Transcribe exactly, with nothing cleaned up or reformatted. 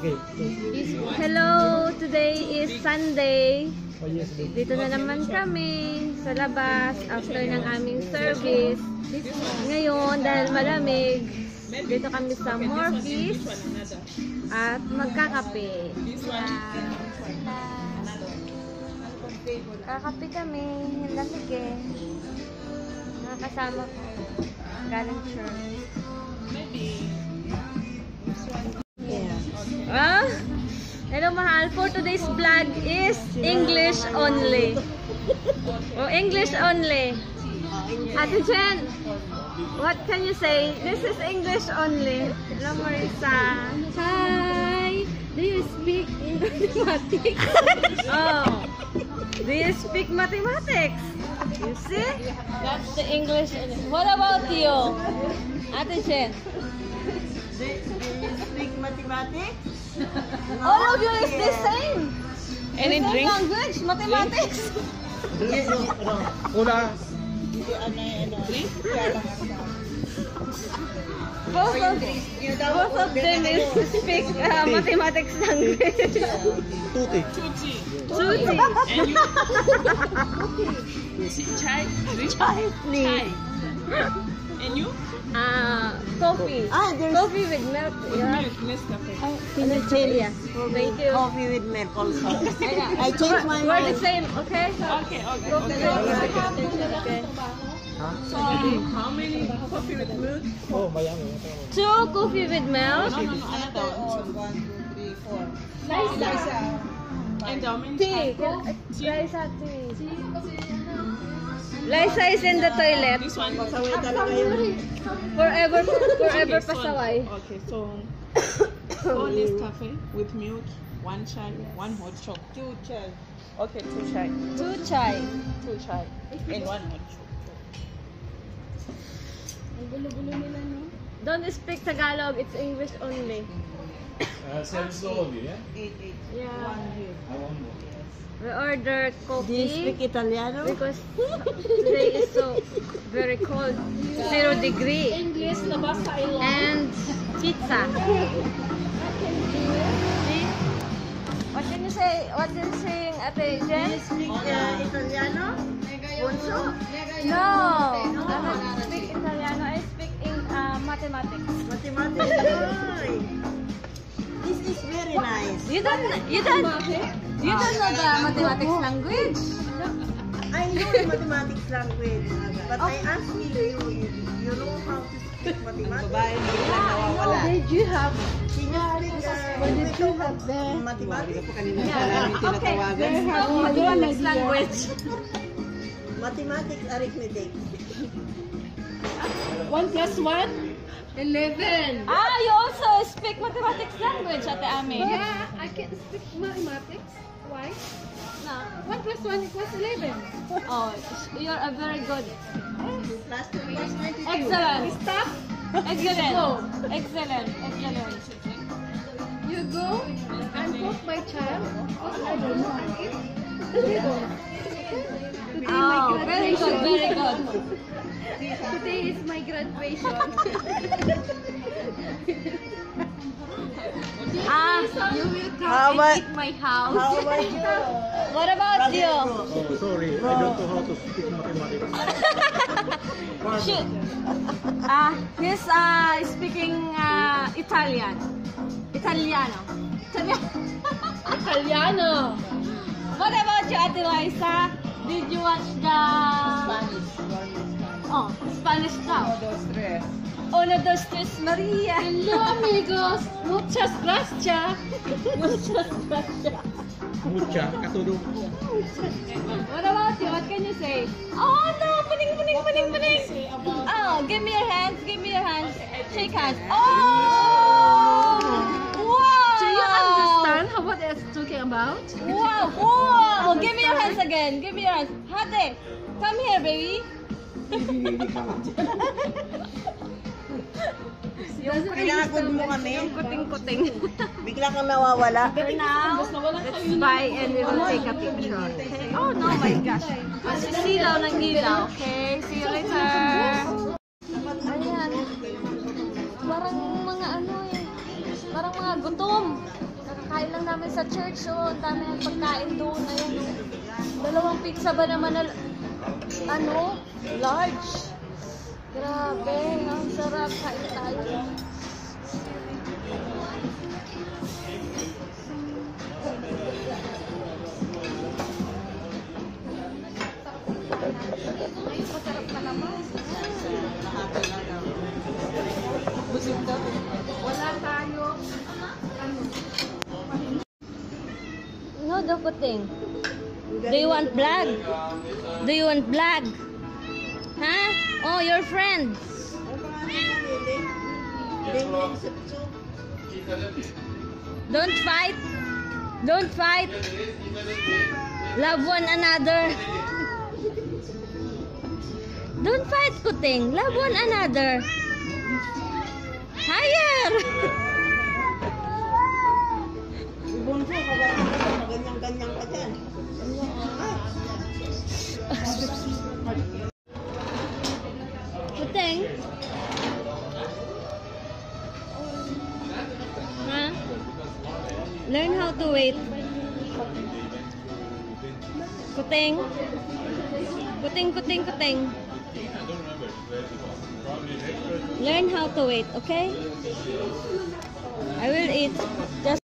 Okay. Hello! Today is Sunday. Dito na naman kami sa labas after ng aming service. Ngayon, dahil malamig, dito kami sa Morphe's at magkakape. Kakape kami. Yung lamig eh. Nakakasama ko. Galing church. Maybe. Ah? Hello mahal, for today's vlog is English only. Oh, English only. Ate Jen, what can you say? This is English only. Hello Marisa. Hi. Do you speak mathematics? Oh. Do you speak mathematics? You see? That's the English. What about you? Ate Jen? Do you speak mathematics? All of you is the same. Any the same drink? language, mathematics. Una. Both of, both of them is speak uh, mathematics language. Tuti. Tuti. And you? Chai? Chai. And you? Ah, coffee. Ah, there's Coffee with milk. Yeah. Nescafe. Yeah. Thank you. coffee with milk also. Yeah. I changed my We're the mind. same, okay? Okay, okay. Coffee okay. okay. So, how many coffee with milk? Oh, mayami. Two coffee with milk. No, no, no, another one. One, two, three, four. Liza. And how many? Tea. Liza, tea. Liza is in the toilet. This one. Pasaway talaga yun. Forever, forever Okay, so- pasaway. Okay, so all this cafe with milk, one chai, one hot chocolate. Two chai. Okay, two chai, Two chai. two chai, and one hot chocolate. Don't speak Tagalog, it's English only. Uh, sell slowly, yeah? Eight, eight. Yeah. I want more. We order Do you speak coffee Italiano? because today is so very cold, zero degree. And pizza. See? What can you say? What are you saying, Ate Do Jen? you speak uh, Italiano? Bunso? No, I don't speak Italiano. I speak in uh, mathematics. Mathematics. Ay. This is very nice. You don't, you don't, you don't know the mathematics language. I know the mathematics language, but I ask you, you, you know how to speak mathematics? What did you have? Can you speak, uh, What did you have there? mathematics? Yeah. Okay, there's no mathematics language. Mathematics, arithmetic. One plus one? Eleven. Ah, you also speak mathematics language, Ate Ami. Yeah, I can speak mathematics. Why? No. One plus one equals eleven. Oh, you're a very good. Plus two plus twenty-two. Excellent. Stop. Excellent. Go. Excellent. Excellent. You go and cook my child. Because I don't know and eat. Today my Oh, very good. Very good. Today is my graduation. Ah, You will come How and about- eat my house. How about you? what about you? Oh, sorry. I don't know how to speak mathematics. Shit. Ah, he's uh, speaking uh, Italian. Italiano. Italiano. Italiano. What about you, Ate Liza? Did you watch the Spanish. oh Spanish now? Uno, dos, tres, Maria. Hello amigos. Muchas gracias. Muchas gracias. Mucha, katulong. What about you? What can you say? Oh no! Puning, puning, puning, puning! Oh, give me your hands. Give me your hands. Shake hands. Oh! Wow! Do you understand how what it's talking about? Wow! Wow! Give me your hands again. Give me your hands. Hate, come here, baby. Yung Pinagod mo kami. Yung kuting-kuting. Bigla kang nawawala. For now, let's buy and we will take a picture. Okay? Oh no, my gosh. Masisilaw ng ilaw. Okay? See you later. Ayan. Parang mga ano eh. Parang mga gutom. Kakain lang namin sa church, oh. Ang dami ng pagkain doon. Ayan, oh. Dalawang pizza ba naman na, ano, large. Grabe, ang sarap. Kain tayo. Ay, masarap na naman. Busog daw. Wala tayo. Ano? No, the Kuting. Do you want vlog? Do you want vlog? Huh? Oh, your friend. Don't fight. Don't fight. Love one another. Don't fight, Kuting. Love one another. Higher. Bunso, ganyan-ganyan ka dyan. Kuting. Huh? Learn how to wait. Kuting. Kuting, kuting, kuting. Learn how to wait, okay? I will eat. Just